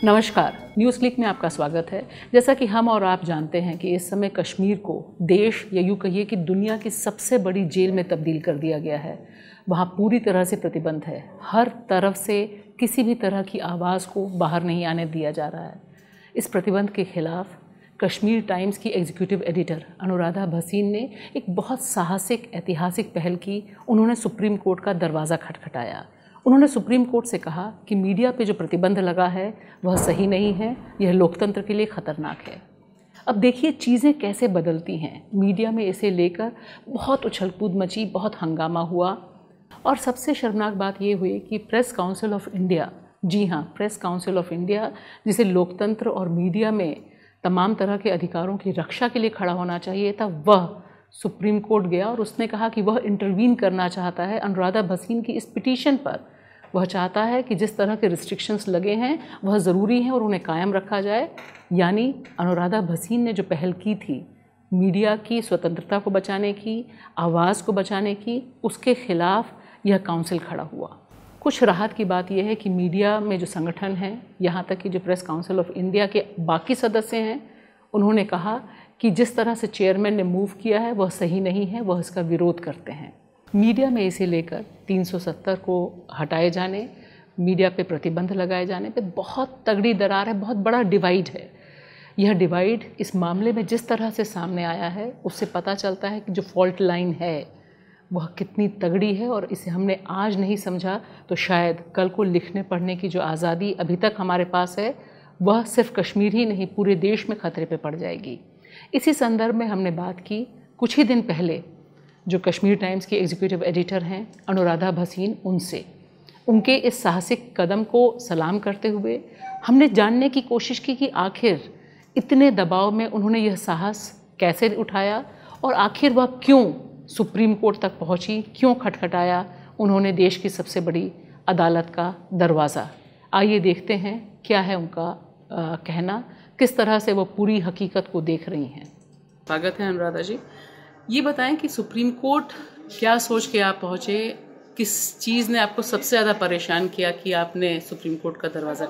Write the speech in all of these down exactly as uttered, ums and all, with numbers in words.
नमस्कार, news click में आपका स्वागत है। जैसा कि हम और आप जानते हैं कि इस समय कश्मीर को देश या यूँ कहिए कि दुनिया की सबसे बड़ी जेल में तब्दील कर दिया गया है। वहाँ पूरी तरह से प्रतिबंध है, हर तरफ से किसी भी तरह की आवाज़ को बाहर नहीं आने दिया जा रहा है। इस प्रतिबंध के खिलाफ कश्मीर टाइम्स की एग्जीक्यूटिव एडिटर अनुराधा भसीन ने एक बहुत साहसिक ऐतिहासिक पहल की। उन्होंने सुप्रीम कोर्ट का दरवाज़ा खटखटाया। उन्होंने सुप्रीम कोर्ट से कहा कि मीडिया पे जो प्रतिबंध लगा है वह सही नहीं है, यह लोकतंत्र के लिए ख़तरनाक है। अब देखिए चीज़ें कैसे बदलती हैं। मीडिया में इसे लेकर बहुत उछल कूद मची, बहुत हंगामा हुआ और सबसे शर्मनाक बात ये हुई कि प्रेस काउंसिल ऑफ इंडिया, जी हाँ, प्रेस काउंसिल ऑफ इंडिया, जिसे लोकतंत्र और मीडिया में तमाम तरह के अधिकारों की रक्षा के लिए खड़ा होना चाहिए था, वह सुप्रीम कोर्ट गया और उसने कहा कि वह इंटरवीन करना चाहता है अनुराधा भसीन की इस पिटीशन पर। वह चाहता है कि जिस तरह के रिस्ट्रिक्शंस लगे हैं वह ज़रूरी हैं और उन्हें कायम रखा जाए। यानी अनुराधा भसीन ने जो पहल की थी मीडिया की स्वतंत्रता को बचाने की, आवाज़ को बचाने की, उसके खिलाफ यह काउंसिल खड़ा हुआ। कुछ राहत की बात यह है कि मीडिया में जो संगठन हैं, यहाँ तक कि जो प्रेस काउंसिल ऑफ इंडिया के बाकी सदस्य हैं, उन्होंने कहा कि जिस तरह से चेयरमैन ने मूव किया है वह सही नहीं है, वह इसका विरोध करते हैं। मीडिया में इसे लेकर तीन सौ सत्तर को हटाए जाने, मीडिया पे प्रतिबंध लगाए जाने पे बहुत तगड़ी दरार है, बहुत बड़ा डिवाइड है। यह डिवाइड इस मामले में जिस तरह से सामने आया है उससे पता चलता है कि जो फॉल्ट लाइन है वह कितनी तगड़ी है और इसे हमने आज नहीं समझा तो शायद कल को लिखने पढ़ने की जो आज़ादी अभी तक हमारे पास है वह सिर्फ कश्मीर ही नहीं पूरे देश में खतरे पे पड़ जाएगी। इसी संदर्भ में हमने बात की कुछ ही दिन पहले जो कश्मीर टाइम्स की एग्जीक्यूटिव एडिटर हैं अनुराधा भसीन, उनसे उनके इस साहसिक कदम को सलाम करते हुए हमने जानने की कोशिश की कि आखिर इतने दबाव में उन्होंने यह साहस कैसे उठाया और आखिर वह क्यों सुप्रीम कोर्ट तक पहुंची, क्यों खटखटाया उन्होंने देश की सबसे बड़ी अदालत का दरवाज़ा। आइए देखते हैं क्या है उनका आ, कहना, किस तरह से वो पूरी हकीकत को देख रही हैं। स्वागत है अनुराधा जी। ये बताएं कि सुप्रीम कोर्ट क्या सोच के आप पहुँचे, किस चीज़ ने आपको सबसे ज़्यादा परेशान किया कि आपने सुप्रीम कोर्ट का दरवाज़ा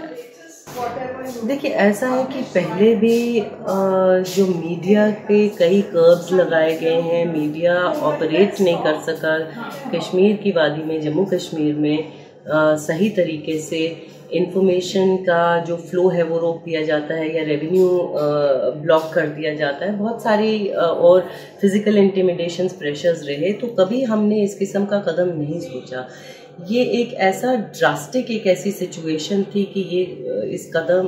खटखटाया? देखिए, ऐसा है कि पहले भी जो मीडिया पे कई कर्ब्स लगाए गए हैं, मीडिया ऑपरेट नहीं कर सका कश्मीर की वादी में, जम्मू कश्मीर में आ, सही तरीके से इंफॉर्मेशन का जो फ्लो है वो रोक दिया जाता है या रेवेन्यू ब्लॉक कर दिया जाता है। बहुत सारी आ, और फिजिकल इंटिमिडेशंस, प्रेशर्स रहे, तो कभी हमने इस किस्म का कदम नहीं सोचा। ये एक ऐसा ड्रास्टिक, एक ऐसी सिचुएशन थी कि ये इस कदम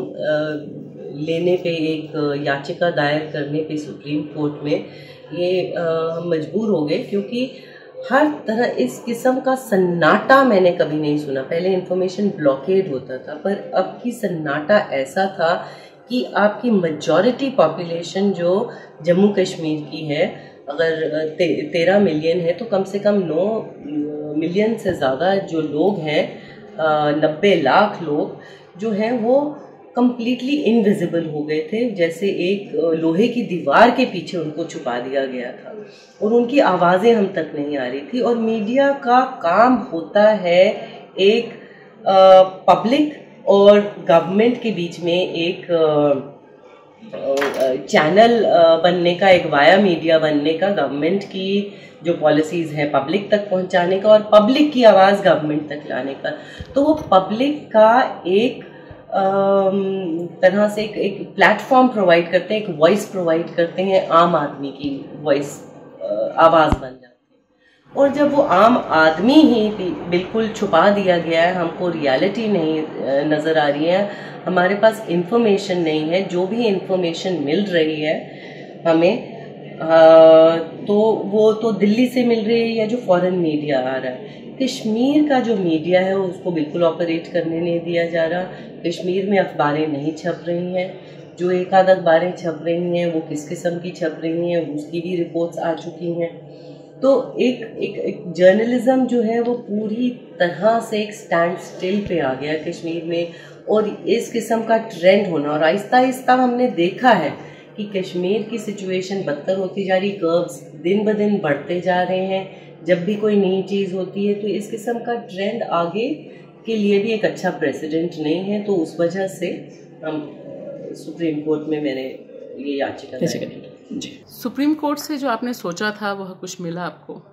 लेने पे, एक याचिका दायर करने पे सुप्रीम कोर्ट में ये हम मजबूर हो गए, क्योंकि हर तरह इस किस्म का सन्नाटा मैंने कभी नहीं सुना। पहले इंफॉर्मेशन ब्लॉकेड होता था, पर अब की सन्नाटा ऐसा था कि आपकी मेजॉरिटी पॉपुलेशन जो जम्मू कश्मीर की है, अगर ते, तेरह मिलियन है तो कम से कम नौ मिलियन से ज़्यादा जो लोग हैं, नब्बे लाख लोग जो हैं, वो कम्प्लीटली इनविजिबल हो गए थे। जैसे एक लोहे की दीवार के पीछे उनको छुपा दिया गया था और उनकी आवाज़ें हम तक नहीं आ रही थी। और मीडिया का काम होता है एक पब्लिक और गवर्नमेंट के बीच में एक चैनल बनने का, एक वाया मीडिया बनने का, गवर्नमेंट की जो पॉलिसीज़ हैं पब्लिक तक पहुंचाने का और पब्लिक की आवाज़ गवर्नमेंट तक लाने का। तो वो पब्लिक का एक तरह से एक, एक प्लेटफॉर्म प्रोवाइड करते हैं, एक वॉइस प्रोवाइड करते हैं, आम आदमी की वॉइस, आवाज़ बन जाती है। और जब वो आम आदमी ही बिल्कुल छुपा दिया गया है, हमको रियलिटी नहीं नज़र आ रही है, हमारे पास इंफॉर्मेशन नहीं है, जो भी इंफॉर्मेशन मिल रही है हमें आ, तो वो तो दिल्ली से मिल रही है या जो फॉरेन मीडिया आ रहा है। कश्मीर का जो मीडिया है उसको बिल्कुल ऑपरेट करने नहीं दिया जा रहा। कश्मीर में अखबारें नहीं छप रही हैं, जो एक आध अखबारें छप रही हैं वो किस किस्म की छप रही हैं उसकी भी रिपोर्ट्स आ चुकी हैं। तो एक एक, एक जर्नलिज्म जो है वो पूरी तरह से एक स्टैंड स्टिल पे आ गया कश्मीर में। और इस किस्म का ट्रेंड होना, और आहिस्ता आहिस्ता हमने देखा है कि कश्मीर की सिचुएशन बदतर होती जा रही, कर्व्स दिन ब दिन बढ़ते जा रहे हैं। जब भी कोई नई चीज़ होती है तो इस किस्म का ट्रेंड आगे के लिए भी एक अच्छा प्रेसिडेंट नहीं है, तो उस वजह से हम सुप्रीम कोर्ट में मैंने ये याचिका दायर जी। सुप्रीम कोर्ट से जो आपने सोचा था वह कुछ मिला आपको?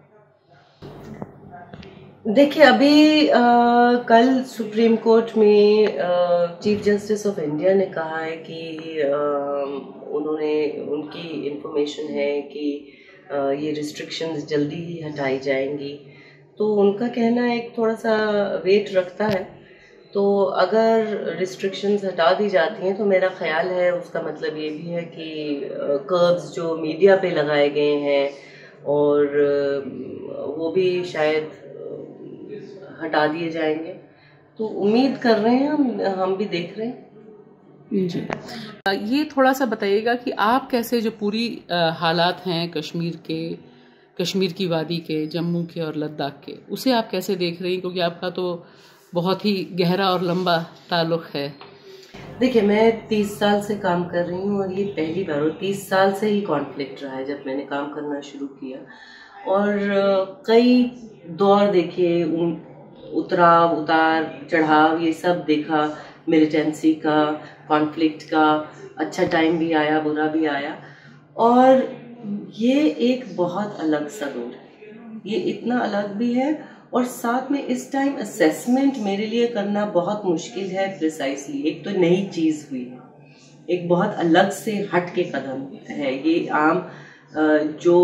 देखिए, अभी आ, कल सुप्रीम कोर्ट में चीफ जस्टिस ऑफ इंडिया ने कहा है कि आ, उन्होंने उनकी इंफॉर्मेशन है कि आ, ये रिस्ट्रिक्शंस जल्दी ही हटाई जाएंगी, तो उनका कहना एक थोड़ा सा वेट रखता है। तो अगर रिस्ट्रिक्शंस हटा दी जाती हैं तो मेरा ख्याल है उसका मतलब ये भी है कि कर्ब्स जो मीडिया पे लगाए गए हैं और वो भी शायद हटा दिए जाएंगे। तो उम्मीद कर रहे हैं हम हम भी देख रहे हैं जी। ये थोड़ा सा बताइएगा कि आप कैसे जो पूरी हालात हैं कश्मीर के, कश्मीर की वादी के, जम्मू के और लद्दाख के, उसे आप कैसे देख रही हैं, क्योंकि आपका तो बहुत ही गहरा और लंबा ताल्लुक है। देखिए, मैं तीस साल से काम कर रही हूँ और ये पहली बार, और तीस साल से ही कॉन्फ्लिक्ट रहा है जब मैंने काम करना शुरू किया, और कई दौर देखे, उतराव उतार चढ़ाव ये सब देखा, मिलिटेंसी का, कॉन्फ्लिक्ट का, अच्छा टाइम भी आया, बुरा भी आया, और ये एक बहुत अलग सा दौर है। ये इतना अलग भी है, और साथ में इस टाइम असेसमेंट मेरे लिए करना बहुत मुश्किल है प्रिसाइसली। एक तो नई चीज़ हुई है, एक बहुत अलग से हट के कदम है, ये आम जो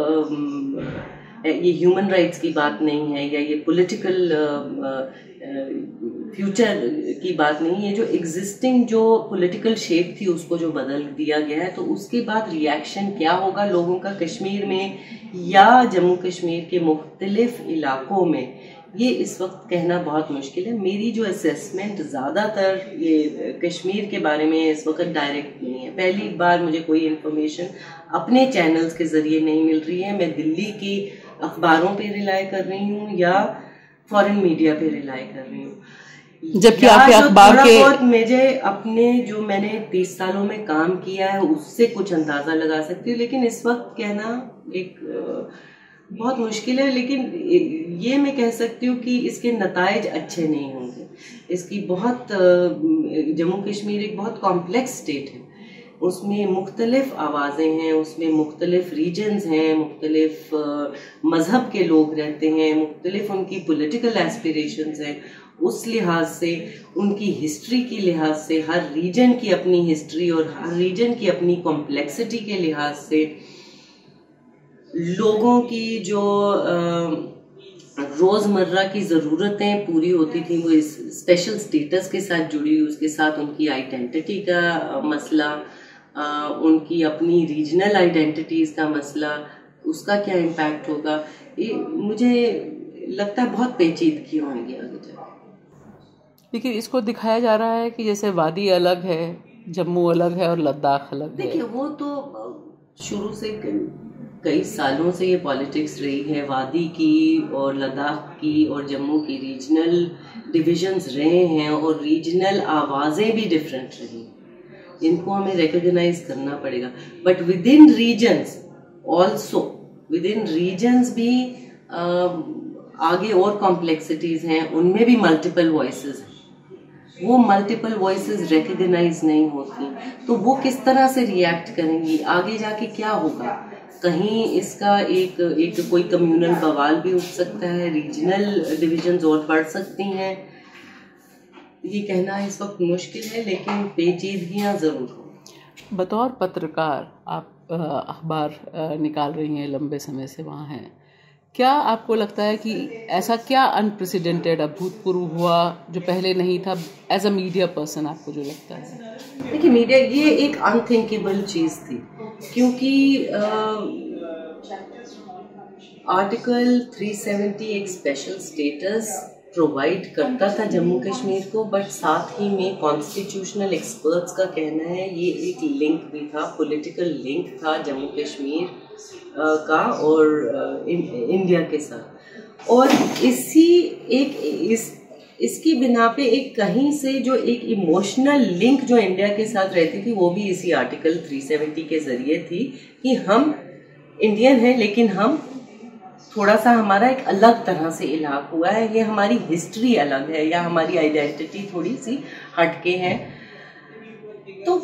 ये ह्यूमन राइट्स की बात नहीं है, या ये पॉलिटिकल फ्यूचर की बात नहीं है, जो एग्जिस्टिंग जो पॉलिटिकल शेप थी उसको जो बदल दिया गया है। तो उसके बाद रिएक्शन क्या होगा लोगों का कश्मीर में या जम्मू कश्मीर के मुख्तलिफ इलाकों में, ये इस वक्त कहना बहुत मुश्किल है। मेरी जो असेसमेंट ज़्यादातर ये कश्मीर के बारे में इस वक्त डायरेक्ट नहीं है। पहली बार मुझे कोई इन्फॉर्मेशन अपने चैनल्स के ज़रिए नहीं मिल रही है। मैं दिल्ली की अखबारों पे रिलाई कर रही हूँ या फॉरेन मीडिया पे रिलाई कर रही हूँ, जबकि आपके अखबार के मुझे अपने जो मैंने तीस सालों में काम किया है उससे कुछ अंदाजा लगा सकती हूँ, लेकिन इस वक्त कहना एक बहुत मुश्किल है। लेकिन ये मैं कह सकती हूँ कि इसके नताइज अच्छे नहीं होंगे। इसकी बहुत जम्मू कश्मीर एक बहुत कॉम्प्लेक्स स्टेट है, उसमें मुख्तलिफ आवाज़ें हैं, उसमें मुख्तलिफ रीजन्स हैं, मुख्तलिफ मज़हब के लोग रहते हैं, मुख्तलिफ उनकी पॉलिटिकल एस्पिरेशंस हैं। उस लिहाज से, उनकी हिस्ट्री की लिहाज से, हर रीजन की अपनी हिस्ट्री और हर रीजन की अपनी कॉम्प्लेक्सिटी के लिहाज से लोगों की जो रोज़मर्रा की ज़रूरतें पूरी होती थी वो इस स्पेशल स्टेटस के साथ जुड़ी, उसके साथ उनकी आइडेंटिटी का मसला, आ, उनकी अपनी रीजनल आइडेंटिटीज़ का मसला, उसका क्या इम्पैक्ट होगा, ये मुझे लगता है बहुत पेचीदगी होंगी आगे जाकर। लेकिन इसको दिखाया जा रहा है कि जैसे वादी अलग है, जम्मू अलग है और लद्दाख अलग है। देखिए, वो तो शुरू से कई सालों से ये पॉलिटिक्स रही है, वादी की और लद्दाख की और जम्मू की रीजनल डिविजन्स रहे हैं, और रीजनल आवाज़ें भी डिफरेंट रही, इनको हमें रिकॉग्नाइज करना पड़ेगा। But within regions also, within regions भी आ, आगे और कॉम्प्लेक्सिटीज़ हैं, उनमें भी मल्टीपल वॉइसेस हैं, वो मल्टीपल वॉइसेस रिकॉग्नाइज नहीं होती, तो वो किस तरह से रिएक्ट करेंगी, आगे जाके क्या होगा। कहीं इसका एक एक कोई कम्युनल बवाल भी उठ सकता है, रीजनल डिविजन्स और बढ़ सकती हैं, ये कहना इस वक्त मुश्किल है, लेकिन पेचीदगियां ज़रूर हों। बतौर पत्रकार आप अखबार निकाल रही हैं, लंबे समय से वहाँ हैं, क्या आपको लगता है कि ऐसा क्या अनप्रेसिडेंटेड, अभूतपूर्व हुआ जो पहले नहीं था, एज अ मीडिया पर्सन आपको जो लगता है? देखिए, मीडिया ये एक अनथिंकेबल चीज़ थी, क्योंकि आर्टिकल तीन सौ सत्तर एक स्पेशल स्टेटस प्रोवाइड करता था जम्मू कश्मीर को, बट साथ ही में कॉन्स्टिट्यूशनल एक्सपर्ट्स का कहना है ये एक लिंक भी था, पॉलिटिकल लिंक था जम्मू कश्मीर का और इंडिया के साथ, और इसी एक इस इसकी बिना पे एक कहीं से जो एक इमोशनल लिंक जो इंडिया के साथ रहती थी वो भी इसी आर्टिकल तीन सौ सत्तर के जरिए थी कि हम इंडियन हैं, लेकिन हम थोड़ा सा हमारा एक अलग तरह से इलाक हुआ है, ये हमारी हिस्ट्री अलग है या हमारी आइडेंटिटी थोड़ी सी हटके है। तो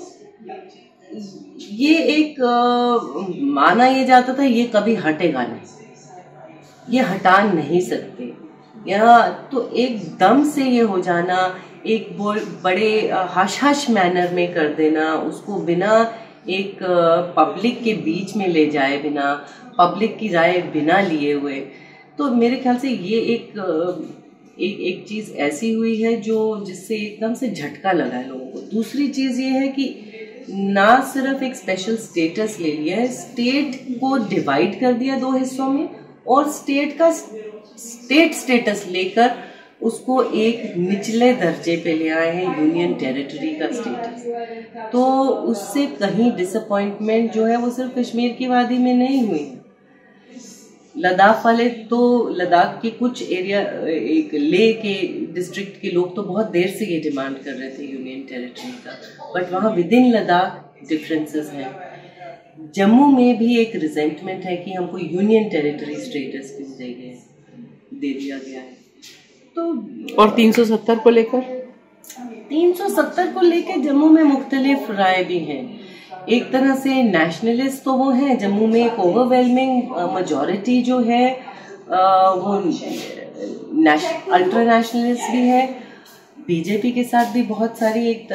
ये एक आ, माना ये जाता था ये कभी हटेगा नहीं, ये हटा नहीं सकते, या तो एकदम से ये हो जाना, एक बड़े हश हश मैनर में कर देना उसको, बिना एक पब्लिक के बीच में ले जाए, बिना पब्लिक की राय बिना लिए हुए। तो मेरे ख्याल से ये एक एक एक चीज़ ऐसी हुई है जो जिससे एकदम से झटका लगा है लोगों को। दूसरी चीज़ ये है कि ना सिर्फ एक स्पेशल स्टेटस ले लिया है, स्टेट को डिवाइड कर दिया दो हिस्सों में, और स्टेट का स्टेट स्टेटस लेकर उसको एक निचले दर्जे पे ले आए हैं, यूनियन टेरिटरी का स्टेटस। तो उससे कहीं डिसअपॉइंटमेंट जो है वो सिर्फ कश्मीर की वादी में नहीं हुई, लद्दाख वाले तो, लद्दाख के कुछ एरिया, एक ले के डिस्ट्रिक्ट के लोग तो बहुत देर से ये डिमांड कर रहे थे यूनियन टेरिटरी का, बट वहाँ विद इन लद्दाख डिफरेंसेस हैं। जम्मू में भी एक रिजेंटमेंट है कि हमको यूनियन टेरिटरी स्टेटस क्यों दे गए, दे दिया गया है। तो और तीन सौ सत्तर को लेकर तीन सौ सत्तर को लेकर जम्मू में मुख्तलिफ राय भी हैं। एक तरह से नेशनलिस्ट तो वो हैं, जम्मू में एक ओवरवेलमिंग मेजॉरिटी जो है आ, वो अल्ट्रा नेशनलिस्ट भी है, बीजेपी के साथ भी बहुत सारी एक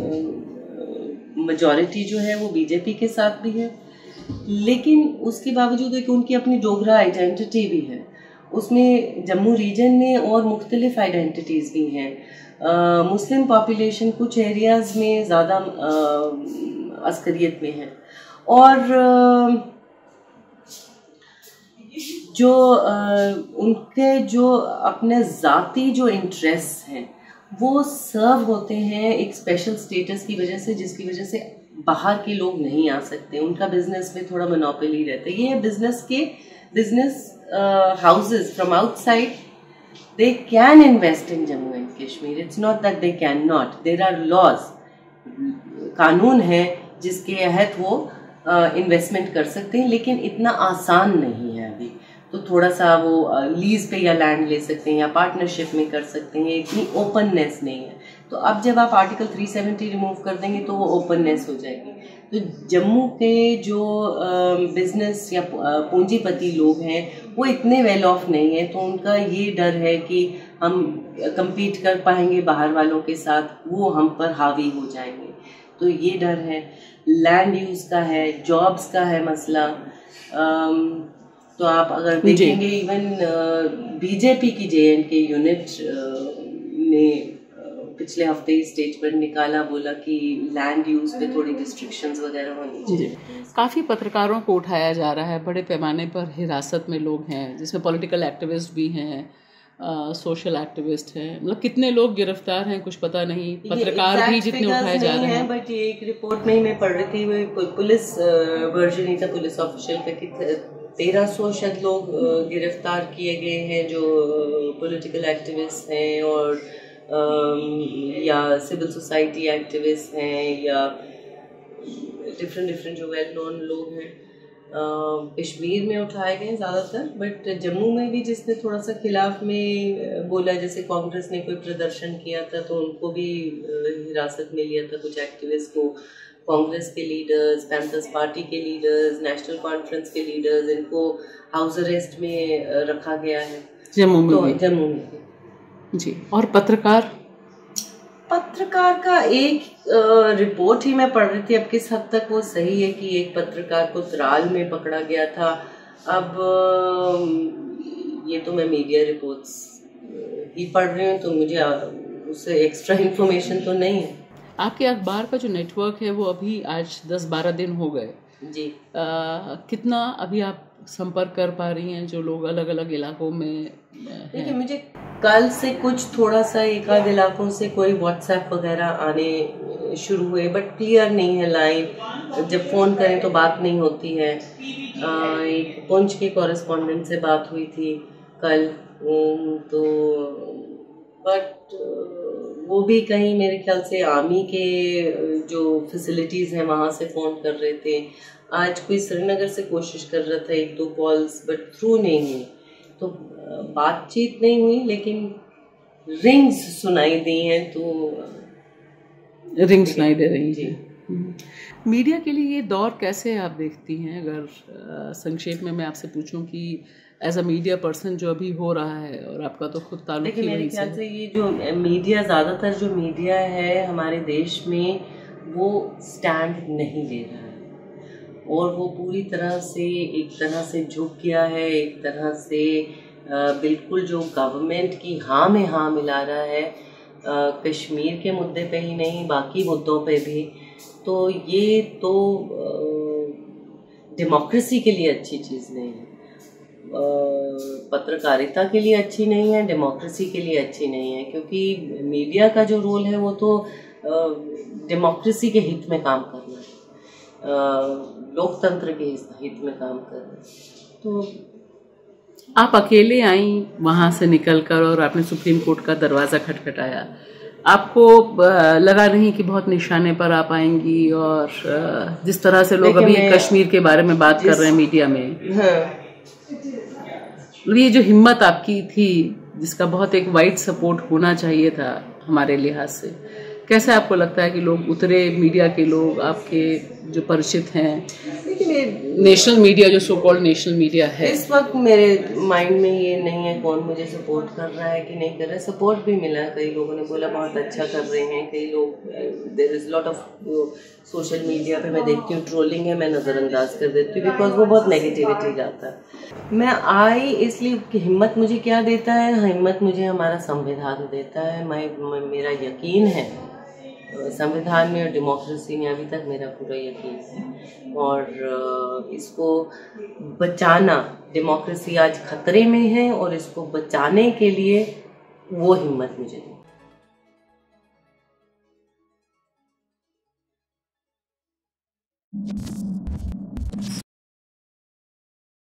मेजॉरिटी जो है वो बीजेपी के साथ भी है, लेकिन उसके बावजूद एक उनकी अपनी डोगरा आइडेंटिटी भी है, उसमें जम्मू रीजन में और मुख्तलिफ आइडेंटिटीज़ भी हैं। मुस्लिम पॉपुलेशन कुछ एरियाज़ में ज़्यादा अस्करियत में है, और जो उनके जो अपने ज़ाती जो इंटरेस्ट हैं वो सर्व होते हैं एक स्पेशल स्टेटस की वजह से, जिसकी वजह से बाहर के लोग नहीं आ सकते, उनका बिजनेस में थोड़ा मोनोपोली रहता है। ये बिजनेस के business houses from outside they can invest in Jammu and Kashmir. It's not that they cannot. There are laws, कानून है जिसके तहत वो इन्वेस्टमेंट uh, कर सकते हैं, लेकिन इतना आसान नहीं है अभी। तो थोड़ा सा वो लीज uh, पे या लैंड ले सकते हैं या पार्टनरशिप में कर सकते हैं, इतनी ओपननेस नहीं है। तो अब जब आप आर्टिकल तीन सौ सत्तर रिमूव कर देंगे तो वो ओपननेस हो जाएगी। तो जम्मू के जो बिजनेस uh, या पूंजीपति लोग हैं वो इतने वेल ऑफ नहीं है, तो उनका ये डर है कि हम compete कर पाएंगे बाहर वालों के साथ, वो हम पर हावी हो जाएंगे, तो ये डर है। लैंड यूज़ का है, जॉब्स का है मसला। तो आप अगर देखेंगे इवन बीजेपी की जे एंड के यूनिट ने पिछले हफ्ते ही स्टेटमेंट निकाला, बोला कि लैंड यूज़ पे थोड़ी रिस्ट्रिक्शंस वगैरह होनी चाहिए। काफ़ी पत्रकारों को उठाया जा रहा है, बड़े पैमाने पर हिरासत में लोग हैं, जिसमें पॉलिटिकल एक्टिविस्ट भी हैं, सोशल एक्टिविस्ट हैं, मतलब कितने लोग गिरफ्तार हैं कुछ पता नहीं, पत्रकार भी जितने उठाए जा रहे हैं। बट ये एक रिपोर्ट में ही मैं पढ़ रही थी, वो पुलिस वर्जन ही था पुलिस ऑफिशियल का, कि तेरह सौ शायद लोग गिरफ्तार किए गए हैं जो पॉलिटिकल एक्टिविस्ट हैं और या सिविल सोसाइटी एक्टिविस्ट हैं या डिफरेंट डिफरेंट जो वेल नोन लोग हैं। कश्मीर में उठाए गए ज़्यादातर, बट जम्मू में भी जिसने थोड़ा सा खिलाफ में बोला, जैसे कांग्रेस ने कोई प्रदर्शन किया था तो उनको भी हिरासत में लिया था, कुछ एक्टिविस्ट को, कांग्रेस के लीडर्स, पैंथर्स पार्टी के लीडर्स, नेशनल कॉन्फ्रेंस के लीडर्स, इनको हाउस अरेस्ट में रखा गया है जम्मू में। तो जम्मू में जी। और पत्रकार पत्रकार का एक रिपोर्ट ही मैं पढ़ रही थी, अब किस हद तक वो सही है कि एक पत्रकार को त्राल में पकड़ा गया था। अब ये तो मैं मीडिया रिपोर्ट्स ही पढ़ रही हूँ, तो मुझे उससे एक्स्ट्रा इन्फॉर्मेशन तो नहीं है। आपके अखबार का जो नेटवर्क है वो अभी आज दस बारह दिन हो गए जी। आ, कितना अभी आप संपर्क कर पा रही हैं जो लोग अलग अलग इलाकों में? देखिए, मुझे कल से कुछ थोड़ा सा एक आध इलाकों से कोई व्हाट्सएप वगैरह आने शुरू हुए, बट क्लियर नहीं है लाइन, जब फ़ोन करें तो बात नहीं होती है। आ, एक पुंछ के कॉरेस्पॉन्डेंट से बात हुई थी कल, तो बट वो भी कहीं मेरे ख्याल से आर्मी के जो फैसिलिटीज़ हैं वहाँ से फ़ोन कर रहे थे। आज कोई श्रीनगर से कोशिश कर रहा था, एक दो कॉल्स, बट थ्रू नहीं हुई। तो बातचीत नहीं हुई, लेकिन रिंग्स सुनाई दी हैं, तो रिंग सुनाई दे रही जी। मीडिया के लिए ये दौर कैसे आप देखती हैं? अगर आ, संक्षेप में मैं आपसे पूछूं कि एज अ मीडिया पर्सन जो अभी हो रहा है, और आपका तो खुद ताल्लुक ही मेरे वहीं ख्याल से, से ये जो मीडिया, ज़्यादातर जो मीडिया है हमारे देश में, वो स्टैंड नहीं ले रहा है, और वो पूरी तरह से एक तरह से झुक गया है, एक तरह से बिल्कुल जो गवर्नमेंट की हाँ में हाँ मिला रहा है, कश्मीर के मुद्दे पे ही नहीं, बाकी मुद्दों पे भी। तो ये तो डेमोक्रेसी के लिए अच्छी चीज़ नहीं है, पत्रकारिता के लिए अच्छी नहीं है, डेमोक्रेसी के लिए अच्छी नहीं है, क्योंकि मीडिया का जो रोल है वो तो डेमोक्रेसी के हित में काम करना है, लोकतंत्र के हित में काम करना है। तो आप अकेले आई वहाँ से निकलकर और आपने सुप्रीम कोर्ट का दरवाज़ा खटखटाया, आपको लगा नहीं कि बहुत निशाने पर आप आएंगी? और जिस तरह से लोग अभी कश्मीर के बारे में बात कर रहे हैं मीडिया में, हाँ, ये जो हिम्मत आपकी थी, जिसका बहुत एक वाइड सपोर्ट होना चाहिए था हमारे लिहाज से, कैसे आपको लगता है कि लोग उतरे, मीडिया के लोग आपके जो परिचित हैं, नेशनल मीडिया जो सो कॉल्ड नेशनल मीडिया है? इस वक्त मेरे माइंड में ये नहीं है कौन मुझे सपोर्ट कर रहा है कि नहीं कर रहा है। सपोर्ट भी मिला, कई लोगों ने बोला बहुत अच्छा कर रहे हैं, कई लोग, there is lot of social media पे मैं देखती हूँ ट्रोलिंग है, मैं नज़रअंदाज कर देती हूँ बिकॉज वो बहुत नेगेटिविटी जाता है। मैं आई इसलिए कि हिम्मत मुझे क्या देता है, हिम्मत मुझे हमारा संविधान देता है। मैं मेरा यकीन है संविधान में और डेमोक्रेसी में, अभी तक मेरा पूरा यकीन है, और इसको बचाना, डेमोक्रेसी आज खतरे में है और इसको बचाने के लिए वो हिम्मत मुझे दी। you